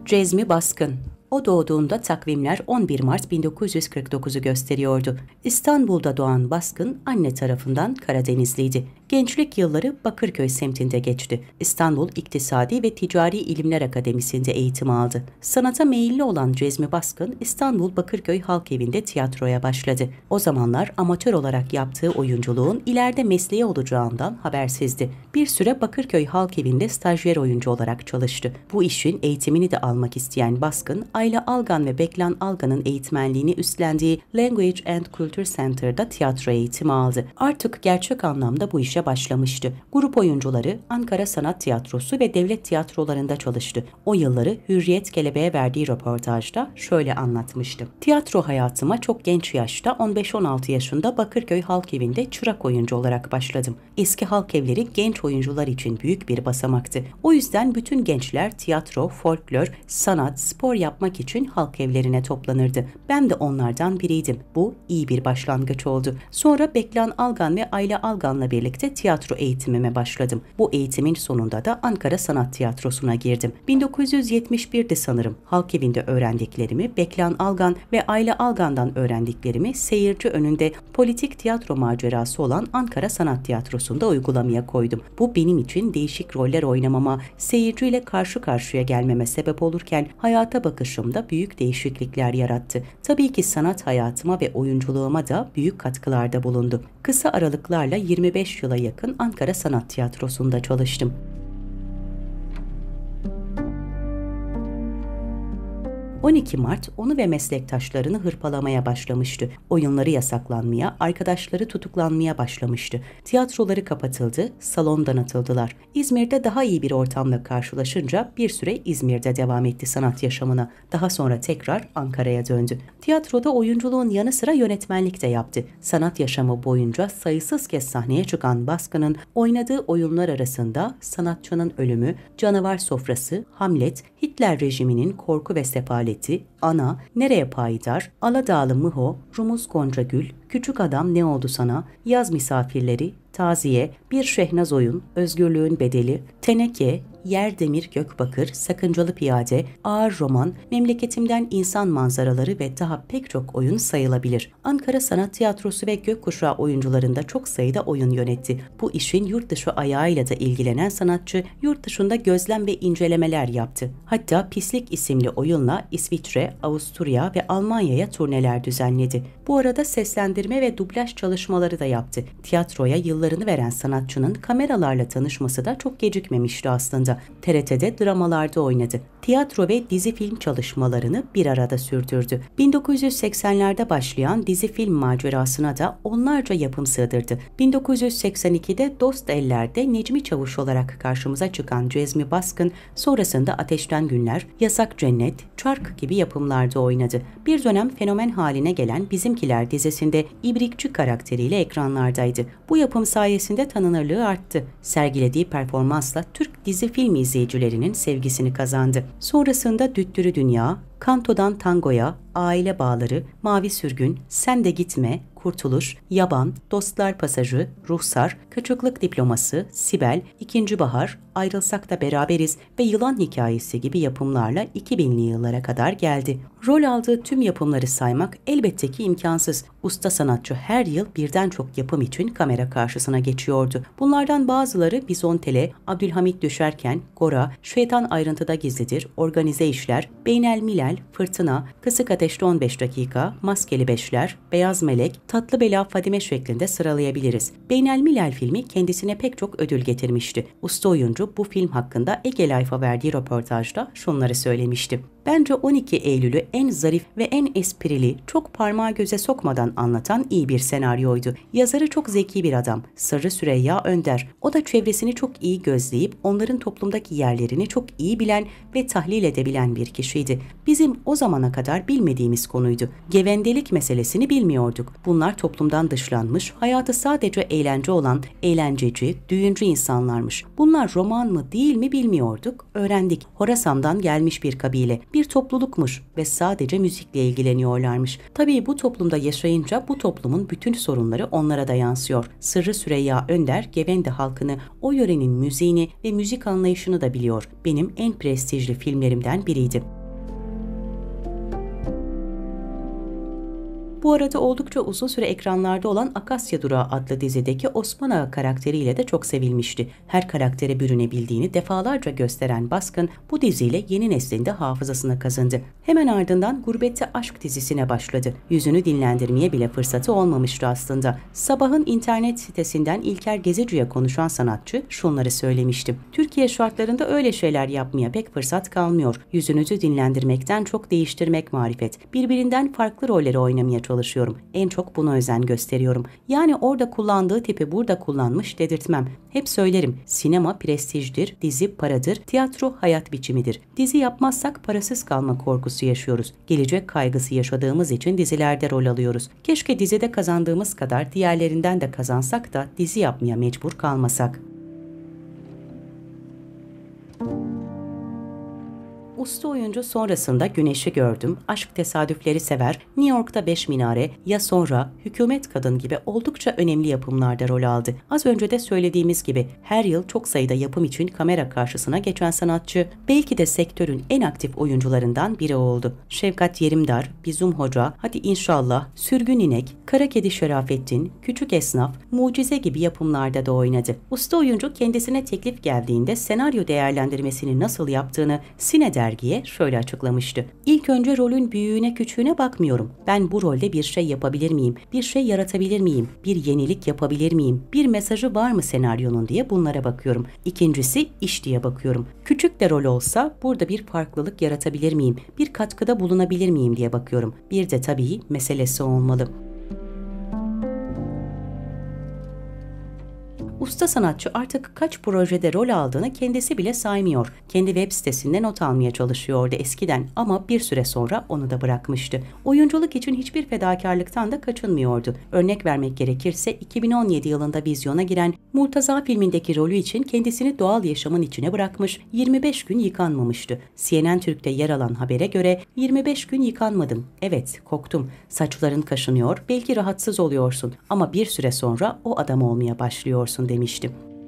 Cezmi Baskın. O doğduğunda takvimler 11 Mart 1949'u gösteriyordu. İstanbul'da doğan Baskın anne tarafından Karadenizliydi. Gençlik yılları Bakırköy semtinde geçti. İstanbul İktisadi ve Ticari İlimler Akademisi'nde eğitim aldı. Sanata meyilli olan Cezmi Baskın, İstanbul Bakırköy Halk Evi'nde tiyatroya başladı. O zamanlar amatör olarak yaptığı oyunculuğun ileride mesleği olacağından habersizdi. Bir süre Bakırköy Halk Evi'nde stajyer oyuncu olarak çalıştı. Bu işin eğitimini de almak isteyen Baskın, Ayla Algan ve Beklan Algan'ın eğitmenliğini üstlendiği Language and Culture Center'da tiyatro eğitimi aldı. Artık gerçek anlamda bu işe başlamıştı. Grup oyuncuları Ankara Sanat Tiyatrosu ve devlet tiyatrolarında çalıştı. O yılları Hürriyet Kelebeğe verdiği röportajda şöyle anlatmıştı. Tiyatro hayatıma çok genç yaşta 15-16 yaşında Bakırköy Halk Evi'nde çırak oyuncu olarak başladım. Eski halk evleri genç oyuncular için büyük bir basamaktı. O yüzden bütün gençler tiyatro, folklor, sanat, spor yapmak için halk evlerine toplanırdı. Ben de onlardan biriydim. Bu iyi bir başlangıç oldu. Sonra Beklan Algan ve Ayla Algan'la birlikte tiyatro eğitimime başladım. Bu eğitimin sonunda da Ankara Sanat Tiyatrosu'na girdim. 1971'de sanırım halk evinde öğrendiklerimi, Beklan Algan ve Ayla Algan'dan öğrendiklerimi seyirci önünde politik tiyatro macerası olan Ankara Sanat Tiyatrosu'nda uygulamaya koydum. Bu benim için değişik roller oynamama, seyirciyle karşı karşıya gelmeme sebep olurken hayata bakışımda büyük değişiklikler yarattı. Tabii ki sanat hayatıma ve oyunculuğuma da büyük katkılarda bulundu. Kısa aralıklarla 25 yıla yakın Ankara Sanat Tiyatrosu'nda çalıştım. 12 Mart onu ve meslektaşlarını hırpalamaya başlamıştı. Oyunları yasaklanmaya, arkadaşları tutuklanmaya başlamıştı. Tiyatroları kapatıldı, salondan atıldılar. İzmir'de daha iyi bir ortamla karşılaşınca bir süre İzmir'de devam etti sanat yaşamına. Daha sonra tekrar Ankara'ya döndü. Tiyatroda oyunculuğun yanı sıra yönetmenlik de yaptı. Sanat yaşamı boyunca sayısız kez sahneye çıkan Baskın'ın oynadığı oyunlar arasında Sanatçının Ölümü, Canavar Sofrası, Hamlet, Hitler rejiminin Korku ve Sefaleti, Ana, Nereye Payidar, Aladağlı Mıho, Rumuz Goncagül, Küçük Adam Ne Oldu Sana, Yaz Misafirleri, Taziye, Bir Şehnaz Oyun, Özgürlüğün Bedeli, Teneke, Yer Demir Gökbakır, Sakıncalı Piyade, Ağır Roman, Memleketimden İnsan Manzaraları ve daha pek çok oyun sayılabilir. Ankara Sanat Tiyatrosu ve Gökkuşağı oyuncularında çok sayıda oyun yönetti. Bu işin yurt dışı ayağıyla da ilgilenen sanatçı yurt dışında gözlem ve incelemeler yaptı. Hatta Pislik isimli oyunla İsviçre, Avusturya ve Almanya'ya turneler düzenledi. Bu arada seslendirme ve dublaj çalışmaları da yaptı. Tiyatroya yıllarını veren sanatçının kameralarla tanışması da çok gecikmemişti aslında. TRT'de dramalarda oynadı. Tiyatro ve dizi film çalışmalarını bir arada sürdürdü. 1980'lerde başlayan dizi film macerasına da onlarca yapım sığdırdı. 1982'de Dost Eller'de Necmi Çavuş olarak karşımıza çıkan Cezmi Baskın, sonrasında Ateşten Günler, Yasak Cennet, Çark gibi yapımlarda oynadı. Bir dönem fenomen haline gelen Bizimkiler dizisinde İbrikçi karakteriyle ekranlardaydı. Bu yapım sayesinde tanınırlığı arttı. Sergilediği performansla Türk dizi film izleyicilerinin sevgisini kazandı. Sonrasında Düttürü Dünya, Kanto'dan Tango'ya, Aile Bağları, Mavi Sürgün, Sen de Gitme, Kurtuluş, Yaban, Dostlar Pasajı, Ruhsar, Kaçıklık Diploması, Sibel, İkinci Bahar, Ayrılsak da Beraberiz ve Yılan Hikayesi gibi yapımlarla 2000'li yıllara kadar geldi. Rol aldığı tüm yapımları saymak elbette ki imkansız. Usta sanatçı her yıl birden çok yapım için kamera karşısına geçiyordu. Bunlardan bazıları Bizontele, Abdülhamit Düşerken, Gora, Şeytan Ayrıntıda Gizlidir, Organize İşler, Beynel Milal, Fırtına, Kısık Ateşte 15 Dakika, Maskeli Beşler, Beyaz Melek, Tatlı Bela Fadime şeklinde sıralayabiliriz. Beynel Milal filmi kendisine pek çok ödül getirmişti. Usta oyuncu bu film hakkında Ege Life'a verdiği röportajda şunları söylemişti. Bence 12 Eylül'ü en zarif ve en esprili, çok parmağı göze sokmadan anlatan iyi bir senaryoydu. Yazarı çok zeki bir adam, Sırrı Süreyya Önder. O da çevresini çok iyi gözleyip onların toplumdaki yerlerini çok iyi bilen ve tahlil edebilen bir kişiydi. Bizim o zamana kadar bilmediğimiz konuydu. Gevendelik meselesini bilmiyorduk. Bunlar toplumdan dışlanmış, hayatı sadece eğlence olan eğlenceci, düğüncü insanlarmış. Bunlar roman Alman mı değil mi bilmiyorduk, öğrendik. Horasan'dan gelmiş bir kabile, bir toplulukmuş ve sadece müzikle ilgileniyorlarmış. Tabii bu toplumda yaşayınca bu toplumun bütün sorunları onlara da yansıyor. Sırrı Süreyya Önder, Gevendi halkını, o yörenin müziğini ve müzik anlayışını da biliyor. Benim en prestijli filmlerimden biriydi. Bu arada oldukça uzun süre ekranlarda olan Akasya Durağı adlı dizideki Osman Ağa karakteriyle de çok sevilmişti. Her karaktere bürünebildiğini defalarca gösteren Baskın bu diziyle yeni neslin de hafızasına kazındı. Hemen ardından Gurbette Aşk dizisine başladı. Yüzünü dinlendirmeye bile fırsatı olmamıştı aslında. Sabah'ın internet sitesinden İlker Gezici'ye konuşan sanatçı şunları söylemişti. Türkiye şartlarında öyle şeyler yapmaya pek fırsat kalmıyor. Yüzünüzü dinlendirmekten çok değiştirmek marifet. Birbirinden farklı rolleri oynamaya çalışıyorum. En çok buna özen gösteriyorum. Yani orada kullandığı tipi burada kullanmış dedirtmem. Hep söylerim. Sinema prestijdir, dizi paradır, tiyatro hayat biçimidir. Dizi yapmazsak parasız kalma korkusu yaşıyoruz. Gelecek kaygısı yaşadığımız için dizilerde rol alıyoruz. Keşke dizide kazandığımız kadar diğerlerinden de kazansak da dizi yapmaya mecbur kalmasak. Usta oyuncu sonrasında Güneş'i gördüm, Aşk Tesadüfleri Sever, New York'ta Beş Minare, Ya Sonra, Hükümet Kadın gibi oldukça önemli yapımlarda rol aldı. Az önce de söylediğimiz gibi her yıl çok sayıda yapım için kamera karşısına geçen sanatçı, belki de sektörün en aktif oyuncularından biri oldu. Şefkat Yerimdar, Bizum Hoca, Hadi İnşallah, Sürgün İnek, Kara Kedi Şerafettin, Küçük Esnaf, Mucize gibi yapımlarda da oynadı. Usta oyuncu kendisine teklif geldiğinde senaryo değerlendirmesini nasıl yaptığını Sine dergiye şöyle açıklamıştı. İlk önce rolün büyüğüne küçüğüne bakmıyorum. Ben bu rolde bir şey yapabilir miyim? Bir şey yaratabilir miyim? Bir yenilik yapabilir miyim? Bir mesajı var mı senaryonun diye bunlara bakıyorum. İkincisi iş diye bakıyorum. Küçük de rol olsa burada bir farklılık yaratabilir miyim? Bir katkıda bulunabilir miyim diye bakıyorum. Bir de tabii meselesi olmalı. Usta sanatçı artık kaç projede rol aldığını kendisi bile saymıyor. Kendi web sitesinde not almaya çalışıyordu eskiden ama bir süre sonra onu da bırakmıştı. Oyunculuk için hiçbir fedakarlıktan da kaçınmıyordu. Örnek vermek gerekirse 2017 yılında vizyona giren Murtaza filmindeki rolü için kendisini doğal yaşamın içine bırakmış, 25 gün yıkanmamıştı. CNN Türk'te yer alan habere göre 25 gün yıkanmadım. Evet, koktum. Saçların kaşınıyor, belki rahatsız oluyorsun ama bir süre sonra o adam olmaya başlıyorsun demişti.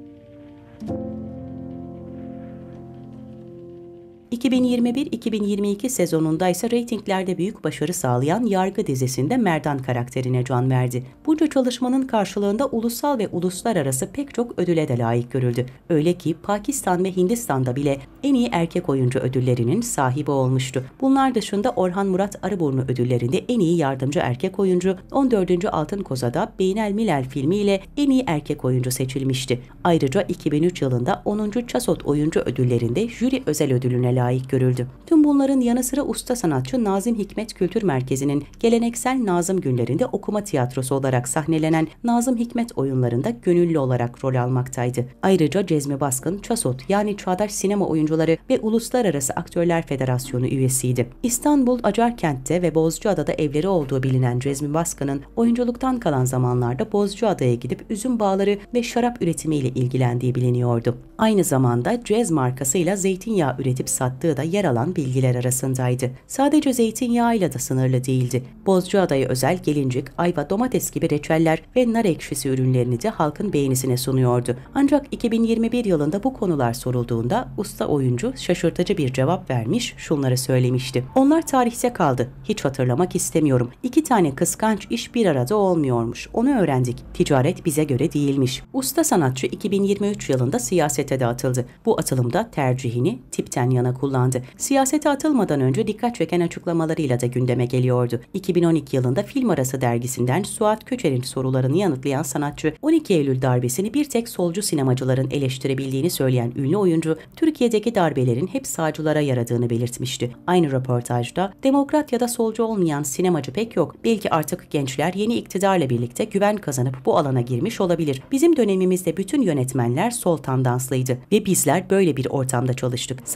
2021-2022 sezonunda ise reytinglerde büyük başarı sağlayan Yargı dizisinde Merdan karakterine can verdi. Bunca çalışmanın karşılığında ulusal ve uluslararası pek çok ödüle de layık görüldü. Öyle ki Pakistan ve Hindistan'da bile en iyi erkek oyuncu ödüllerinin sahibi olmuştu. Bunlar dışında Orhan Murat Arıburnu ödüllerinde en iyi yardımcı erkek oyuncu, 14. Altın Koza'da Beynel Milel filmiyle en iyi erkek oyuncu seçilmişti. Ayrıca 2003 yılında 10. Çasot oyuncu ödüllerinde jüri özel ödülüne layık görüldü. Tüm bunların yanı sıra usta sanatçı Nazım Hikmet Kültür Merkezi'nin geleneksel Nazım Günlerinde okuma tiyatrosu olarak sahnelenen Nazım Hikmet oyunlarında gönüllü olarak rol almaktaydı. Ayrıca Cezmi Baskın, Çasot yani Çağdaş Sinema Oyuncuları ve Uluslararası Aktörler Federasyonu üyesiydi. İstanbul, Acarkent'te ve Bozcaada'da evleri olduğu bilinen Cezmi Baskın'ın oyunculuktan kalan zamanlarda Bozcaada'ya gidip üzüm bağları ve şarap üretimiyle ilgilendiği biliniyordu. Aynı zamanda Cez markasıyla zeytinyağı üretip sattığı da yer alan bilgiler arasındaydı. Sadece zeytinyağıyla da sınırlı değildi. Bozcaada'ya özel gelincik, ayva, domates gibi reçeller ve nar ekşisi ürünlerini de halkın beğenisine sunuyordu. Ancak 2021 yılında bu konular sorulduğunda usta oyuncu şaşırtıcı bir cevap vermiş, şunları söylemişti. Onlar tarihte kaldı. Hiç hatırlamak istemiyorum. 2 tane kıskanç iş bir arada olmuyormuş. Onu öğrendik. Ticaret bize göre değilmiş. Usta sanatçı 2023 yılında siyasete de atıldı. Bu atılımda tercihini tipten yana kullandı. Siyasete atılmadan önce dikkat çeken açıklamalarıyla da gündeme geliyordu. 2012 yılında Film Arası dergisinden Suat Köçer'in sorularını yanıtlayan sanatçı, 12 Eylül darbesini bir tek solcu sinemacıların eleştirebildiğini söyleyen ünlü oyuncu, Türkiye'deki darbelerin hep sağcılara yaradığını belirtmişti. Aynı röportajda, demokrat ya da solcu olmayan sinemacı pek yok. Belki artık gençler yeni iktidarla birlikte güven kazanıp bu alana girmiş olabilir. Bizim dönemimizde bütün yönetmenler sol tandanslıydı ve bizler böyle bir ortamda çalıştık. Sadece kendi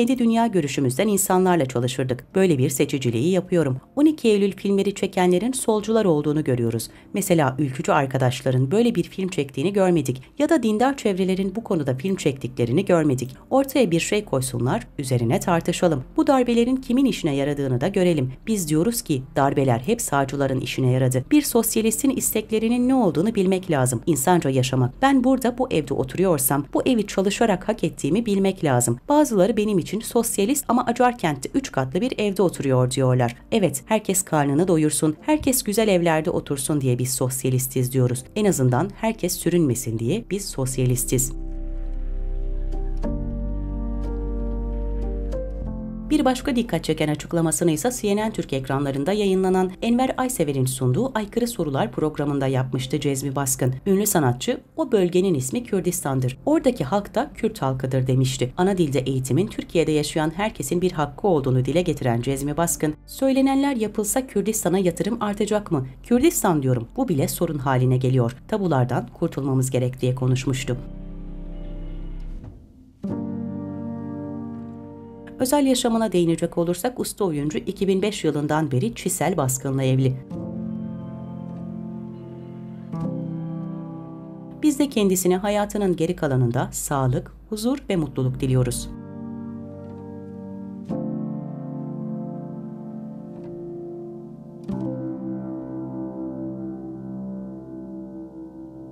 kendi dünya görüşümüzden insanlarla çalışırdık. Böyle bir seçiciliği yapıyorum. 12 Eylül filmleri çekenlerin solcular olduğunu görüyoruz. Mesela ülkücü arkadaşların böyle bir film çektiğini görmedik ya da dindar çevrelerin bu konuda film çektiklerini görmedik. Ortaya bir şey koysunlar, üzerine tartışalım. Bu darbelerin kimin işine yaradığını da görelim. Biz diyoruz ki darbeler hep sağcıların işine yaradı. Bir sosyalistin isteklerinin ne olduğunu bilmek lazım. İnsanca yaşamak. Ben burada bu evde oturuyorsam bu evi çalışarak hak ettiğimi bilmek lazım. Bazıları benim için sosyalist ama Acarkent'te 3 katlı bir evde oturuyor diyorlar. Evet, herkes karnını doyursun, herkes güzel evlerde otursun diye biz sosyalistiz diyoruz. En azından herkes sürünmesin diye biz sosyalistiz. Bir başka dikkat çeken açıklamasını ise CNN Türk ekranlarında yayınlanan Enver Aysever'in sunduğu Aykırı Sorular programında yapmıştı Cezmi Baskın. Ünlü sanatçı, o bölgenin ismi Kürdistan'dır. Oradaki halk da Kürt halkıdır demişti. Ana dilde eğitimin Türkiye'de yaşayan herkesin bir hakkı olduğunu dile getiren Cezmi Baskın, söylenenler yapılsa Kürdistan'a yatırım artacak mı? Kürdistan diyorum, bu bile sorun haline geliyor. Tabulardan kurtulmamız gerek diye konuşmuştu. Özel yaşamına değinecek olursak usta oyuncu 2005 yılından beri Çisel Baskın'la evli. Biz de kendisine hayatının geri kalanında sağlık, huzur ve mutluluk diliyoruz.